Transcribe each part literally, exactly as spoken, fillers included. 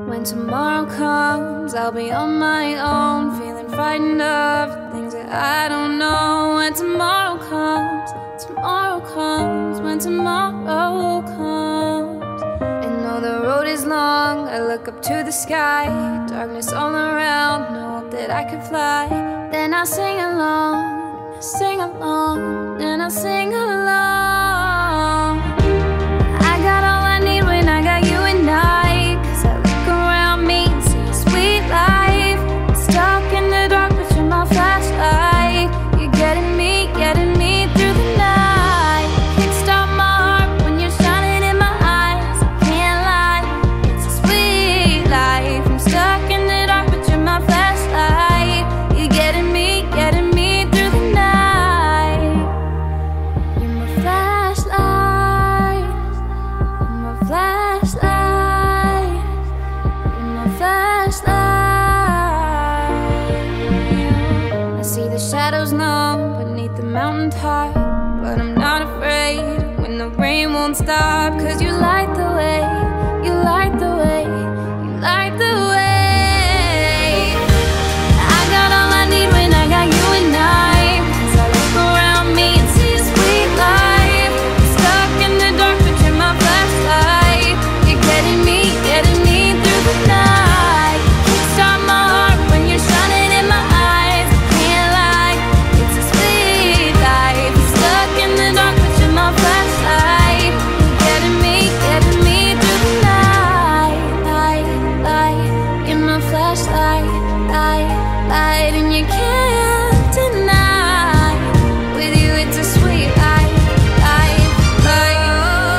When tomorrow comes, I'll be on my own, feeling frightened of the things that I don't know. When tomorrow comes, tomorrow comes, when tomorrow comes. And though the road is long, I look up to the sky, darkness all around, no hope that I can fly. Then I sing along, sing along, then I sing along. I got all I need when I got you and I, 'cause I look around me and see a sweet life. I'm stuck in the dark, but you're my flashlight. You're getting me, getting me through the night. Kickstart my heart when you're shining in my eyes. I can't lie, it's a sweet life. I'm stuck in the dark, but you're my flashlight. You're getting me, getting me through the night. You're my flashlight, you're my flashlight, you're my flashlight. I see the shadows numb beneath the mountain top, but I'm not afraid when the rain won't stop. 'Cause you light the way, you light the way, you light the way. I got all I need when I got you and I, 'cause I look around me and see a sweet life. I'm stuck in the dark, but you're my flashlight. You're getting me, getting me through the night. Kickstart my heart when you're shining in my eyes. I can't lie, it's a sweet life. I'm stuck in the dark, but you're my flashlight. You're getting me, getting me through the night. Light, light, you're my flashlight. Light, light, and you can't deny. With you it's a sweet life, life, life.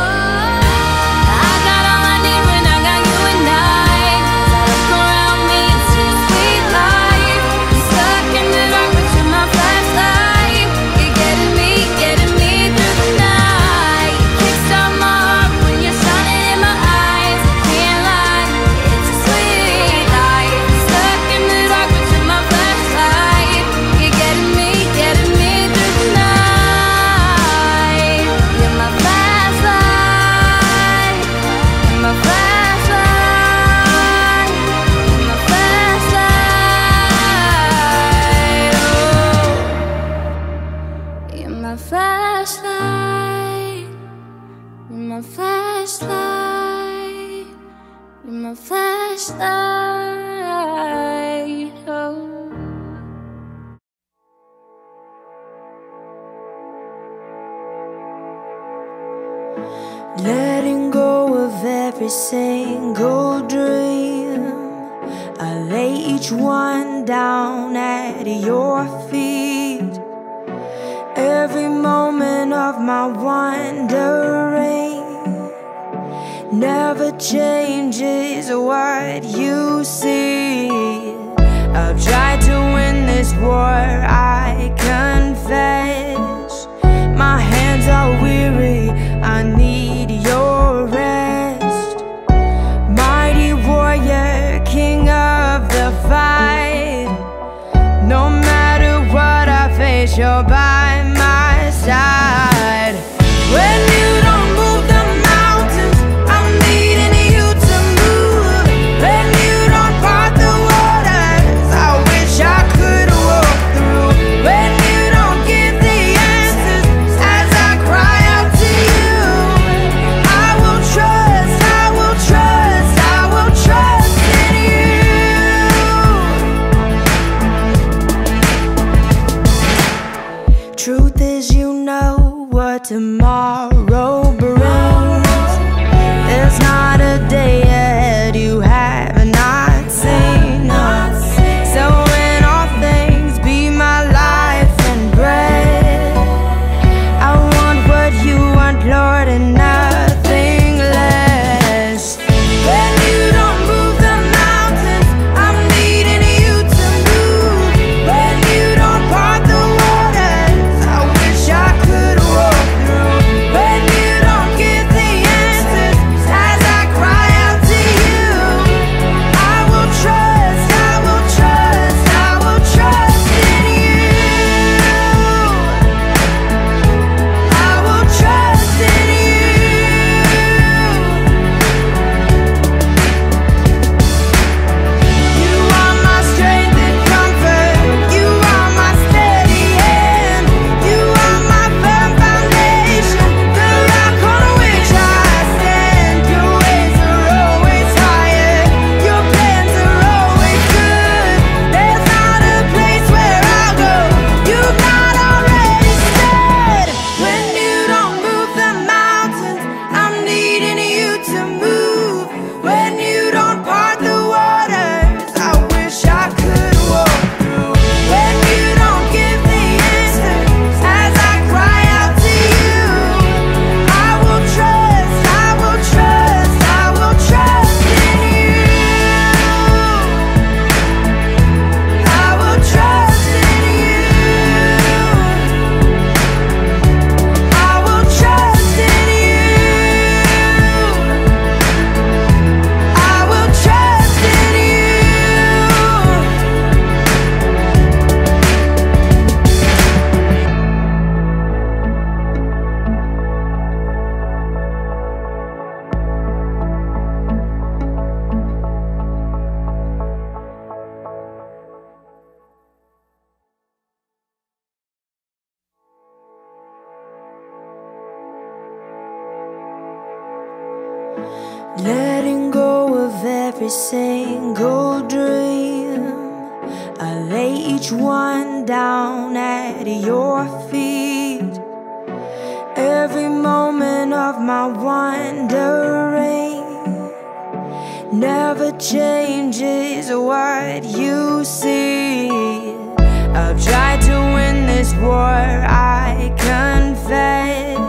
I got all I need when I got you and I, 'cause I look around me and see a sweet life. I'm stuck in the dark, but you're my flashlight. You're getting me, getting me through the night. Kickstart my heart when you're shining in my eyes. I can't lie, it's a sweet life. Stuck in the dark, but you're my flashlight. You're getting me, getting me through the night. You're my flashlight, you're my flashlight, you're my flashlight. Oh, you're my flashlight, you're my flashlight, you're my flashlight. Oh. Letting go of every single dream, I lay each one down at your feet. Every moment of my wandering never changes what you see. I've tried to win this war, I confess. My hands are weary, I need your rest. Mighty warrior, king of the fight. No matter what I face, you're by my side. When you don't move the mountains, I'm needing you to move. When you don't part the waters, I wish I could walk through. of every single dream. I lay each one down at your feet. Every moment of my wandering never changes what you see. I've tried to win this war, I confess.